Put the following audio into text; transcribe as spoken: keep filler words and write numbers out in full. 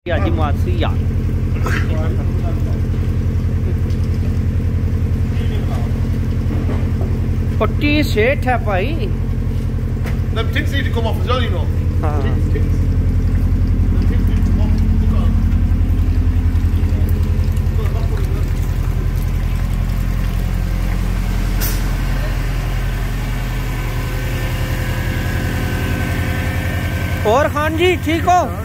जी मासी यार पट्टी सेठ है भाई। Them ticks need to come off as well, you know. हाँ। Ticks, ticks. Them ticks need to come off. Look at them. Look at that one. और खान जी ठीक हो?